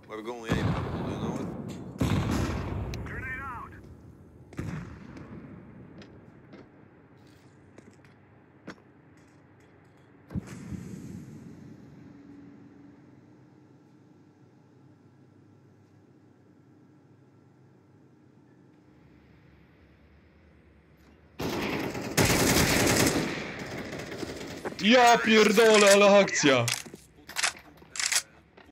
Where we going? Yeah, you probably know it. Ja pierdolę, ale akcja!